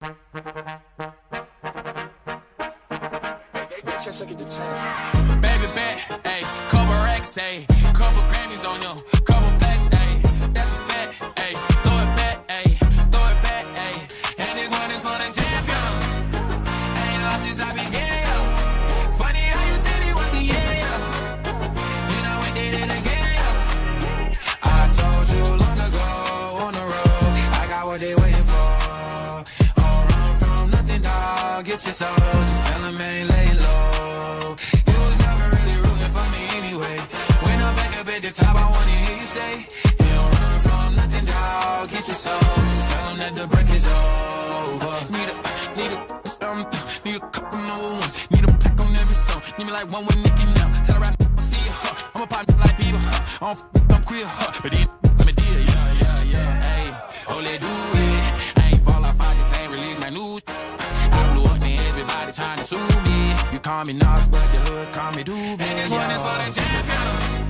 Baby bet, ayy, couple racks, ayy, couple Grammys on him, couple blacks, ayy, that's a fact, ayy, throw it back, ayy, ayy, and this one is for the champion. Ain't lost since I began. Funny how you said it was the yeah. Then I went did it again. I told you long ago on the road, I got what they waiting for. Don't run from nothing, dog. Get your soul, just tell them ain't lay low. You was never really rooting for me anyway. When I'm back up at the top, I wanna hear you say, you don't run from nothing, dog. Get your soul, just tell them that the break is over. Need a couple more ones. Need a pack on every song. Need me like one with Nicky now. Tell her I see you, I'm a partner like people, I don't queer, but then let me deal, yeah. Hey, oh, let do it. I ain't fall off, I just ain't release my news. I blew up and everybody trying to sue me. You call me Nas, but the hood call me Doobie. And this one is for the champion.